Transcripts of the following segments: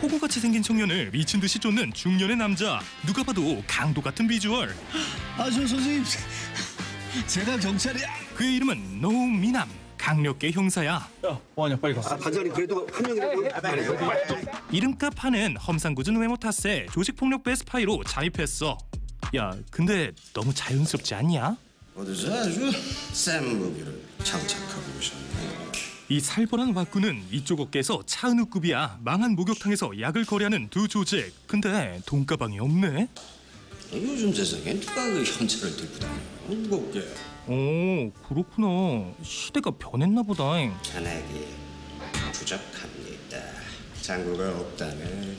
호구같이 생긴 청년을 미친 듯이 쫓는 중년의 남자. 누가 봐도 강도 같은 비주얼. 저 선생님, 제가 경찰이야. 그의 이름은 노미남. 강력계 형사야. 야, 뭐하냐, 빨리 가. 반장님 그래도 한 명이라도. 이름값 하는 험상궂은 외모 탓에 조직폭력배 스파이로 잠입했어. 야, 근데 너무 자연스럽지 않냐? 어디서 아주 센 무기를 장착하고 오셨네. 이 살벌한 왁구는 이쪽 업계에서 차은우급이야. 망한 목욕탕에서 약을 거래하는 두 조직. 근데 돈가방이 없네. 요즘 세상엔 누가 그 현찰을 들고 다녀? 무겁게. 오, 그렇구나. 시대가 변했나 보다. 잔액이 부족합니다. 장구가 없다네.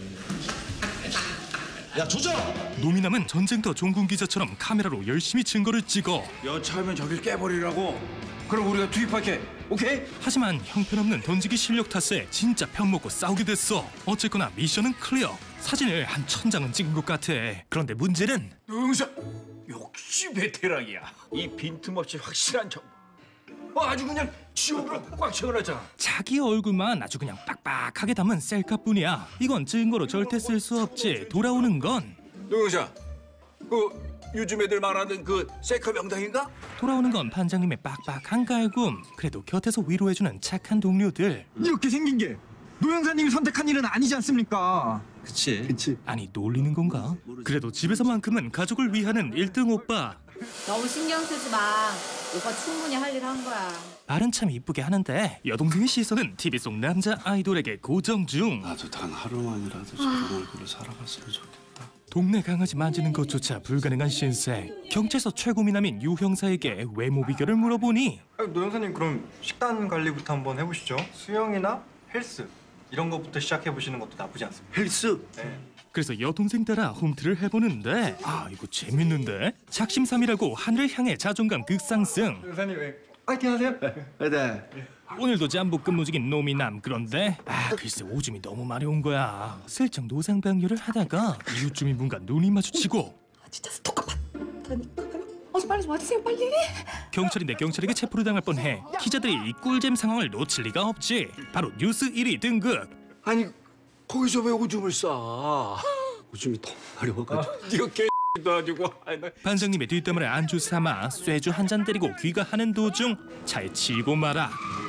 야, 조져! 노미남은 전쟁터 종군 기자처럼 카메라로 열심히 증거를 찍어. 여차하면 저길 깨버리라고. 그럼 우리가 투입할게. 오케이? 하지만 형편없는 던지기 실력 탓에 진짜 편먹고 싸우게 됐어. 어쨌거나 미션은 클리어. 사진을 한 1000장은 찍은 것 같아. 그런데 문제는 노영사 역시 베테랑이야. 이 빈틈없이 확실한 정보. 아주 그냥 지옥으로 꽉 채워놨잖아. 자기 얼굴만 아주 그냥 빡빡하게 담은 셀카뿐이야. 이건 증거로 절대 쓸 수 없지. 돌아오는 건 노영사, 그 요즘 애들 말하는 그 셀카 명당인가? 돌아오는 건 반장님의 빡빡한 갈굼. 그래도 곁에서 위로해주는 착한 동료들. 이렇게 생긴 게 노영사님이 선택한 일은 아니지 않습니까? 그치. 아니 놀리는 건가? 그래도 집에서만큼은 가족을 위하는 1등 오빠. 너무 신경 쓰지 마. 오빠 충분히 할 일 한 거야. 말은 참 이쁘게 하는데 여동생의 시선은 TV 속 남자 아이돌에게 고정 중. 나도 단 하루만이라도 저런 얼굴을 살아봤으면 좋겠다. 동네 강아지 만지는 것조차 불가능한 신세. 경찰서 최고 미남인 유 형사에게 외모 비결을 물어보니 노 형사님, 그럼 식단 관리부터 한번 해보시죠. 수영이나 헬스 이런 것부터 시작해보시는 것도 나쁘지 않습니다. 헬스? 네. 그래서 여동생 따라 홈트를 해보는데 이거 재밌는데? 작심삼일하고 하늘을 향해 자존감 급상승. 형사님, 파이팅 하세요. 네. 오늘도 잠복 근무 중인 노미남. 그런데 글쎄 오줌이 너무 마려운 거야. 슬쩍 노상방뇨를 하다가 이웃 주민분과 눈이 마주치고 진짜 스토커 받다니까요. 빨리 좀 와주세요, 빨리. 경찰인데 경찰에게 체포를 당할 뻔해. 기자들이 이 꿀잼 상황을 놓칠 리가 없지. 바로 뉴스 1위 등극. 아니 거기서 왜 오줌을 싸? 오줌이 너무 마려워가지고. 네가 개도 아니고. 반장님의 뒷담화를 안주 삼아 쇠주 한 잔 때리고 귀가하는 도중 차에 치고 말아.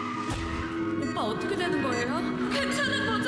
오빠 어떻게 되는 거예요? 괜찮은 거죠?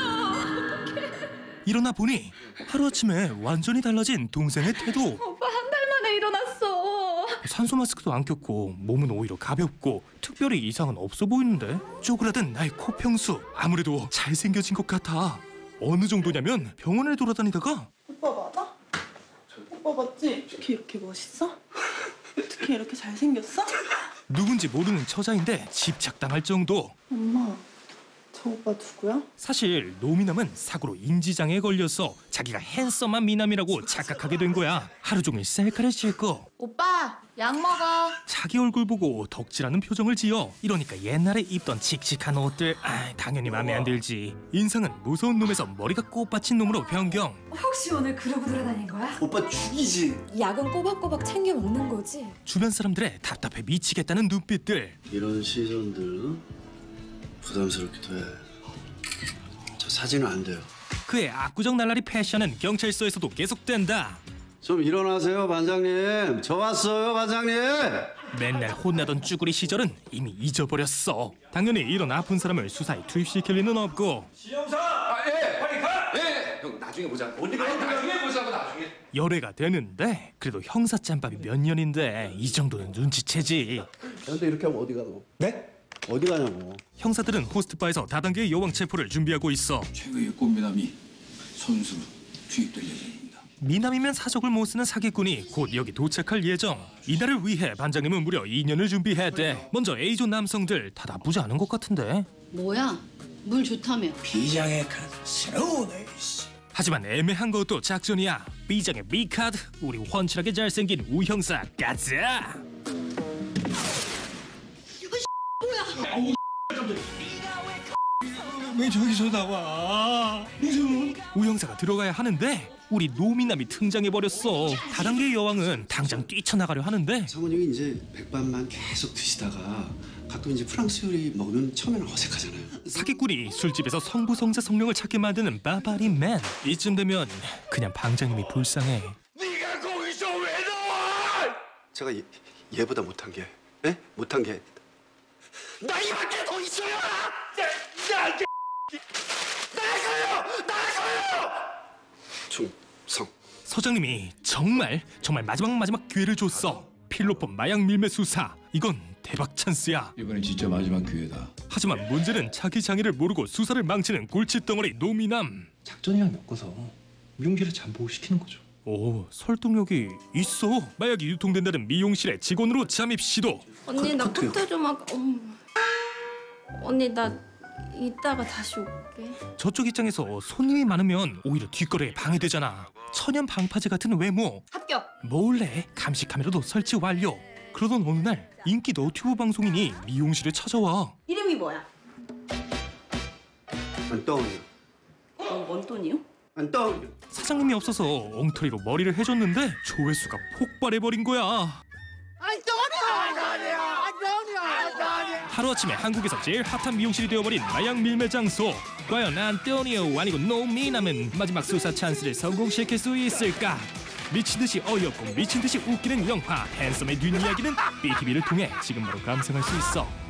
일어나 보니 하루아침에 완전히 달라진 동생의 태도. 오빠 한 달 만에 일어났어. 산소 마스크도 안 꼈고 몸은 오히려 가볍고 특별히 이상은 없어 보이는데? 쪼그라든 나의 코평수. 아무래도 잘생겨진 것 같아. 어느 정도냐면 병원을 돌아다니다가 오빠 맞아? 오빠 맞지? 어떻게 이렇게 멋있어? 어떻게 이렇게 잘생겼어? 누군지 모르는 처자인데 집착당할 정도. 엄마, 저 오빠 누구야? 사실 노미남은 사고로 인지장애에 걸려서 자기가 핸섬한 미남이라고 착각하게 된 거야. 하루 종일 셀카를 찍고 오빠 약 먹어. 자기 얼굴 보고 덕질하는 표정을 지어. 이러니까 옛날에 입던 칙칙한 옷들 당연히 마음에 안 들지. 인상은 무서운 놈에서 머리가 꽃받친 놈으로 변경. 혹시 오늘 그러고 돌아다닌 거야? 오빠 죽이지. 약은 꼬박꼬박 챙겨 먹는 거지? 주변 사람들의 답답해 미치겠다는 눈빛들. 이런 시선들 부담스럽기도 해. 저 사진은 안 돼요. 그의 압구정 날라리 패션은 경찰서에서도 계속된다. 좀 일어나세요, 반장님. 저 왔어요, 반장님. 맨날 혼나던 쭈구리 시절은 이미 잊어버렸어. 당연히 이런 아픈 사람을 수사에 투입시킬 리는 없고. 시영사! 빨리 가! 형 나중에 보자. 어디 가? 나중에 보자고, 나중에. 열애가 되는데 그래도 형사 짬밥이 몇 년인데 이 정도는 눈치채지. 근데 이렇게 하면 어디 가노? 네? 어디 가냐고. 형사들은 호스트바에서 다단계의 여왕 체포를 준비하고 있어. 최고의 꽃미남이 선수로 투입될 예정입니다. 미남이면 사족을 못 쓰는 사기꾼이 곧 여기 도착할 예정. 이날을 위해 반장님은 무려 2년을 준비했대. 먼저 A존 남성들 다 나쁘지 않은 것 같은데. 뭐야? 물 좋다며. 비장의 카드 새로운 에이스. 하지만 애매한 것도 작전이야. B장의 B카드, 우리 훤칠하게 잘생긴 우 형사 가자. 왜 저기서 나와? 우 형사가 들어가야 하는데 우리 노미남이 등장해버렸어. 다단계의 여왕은 당장 뛰쳐나가려 하는데 사모님이 이제 백반만 계속 드시다가 가끔 이제 프랑스 요리 먹으면 처음에는 어색하잖아요. 사기꾼이 술집에서 성부성자 성령을 찾게 만드는 바바리맨. 이쯤 되면 그냥 방장님이 불쌍해. 네가 거기서 왜 나와? 제가 얘보다 못한 게, 예? 못한 게 나이밖에 더 있어요. 나가요. 충성. 서장님이 정말 마지막 기회를 줬어. 필로폰 마약 밀매 수사. 이건 대박 찬스야. 이번엔 진짜 마지막 기회다. 하지만 문제는 자기 장애를 모르고 수사를 망치는 골칫덩어리 노미남. 작전이랑 엮어서 미용실에 잠복을 시키는 거죠. 오, 설득력이 있어. 마약이 유통된다는 미용실의 직원으로 잠입 시도. 언니 나 포토 좀 하고. 언니 나 이따가 다시 올게. 저쪽 입장에서 손님이 많으면 오히려 뒷거래에 방해되잖아. 천연 방파제 같은 외모. 합격. 몰래 감시 카메라도 설치 완료. 그러던 어느 날 인기 너튜브 방송인이 미용실에 찾아와. 이름이 뭐야? 안 떠오르. 뭔 돈이요? 안 떠오르. 사장님이 없어서 엉터리로 머리를 해줬는데 조회수가 폭발해버린 거야. 하루아침에 한국에서 제일 핫한 미용실이 되어버린 마약 밀매 장소. 과연 안토니오 아니고 노미남은 마지막 수사 찬스를 성공시킬 수 있을까? 미친듯이 어이없고 미친듯이 웃기는 영화 핸섬의 뒷이야기는 BTV를 통해 지금 바로 감상할 수 있어.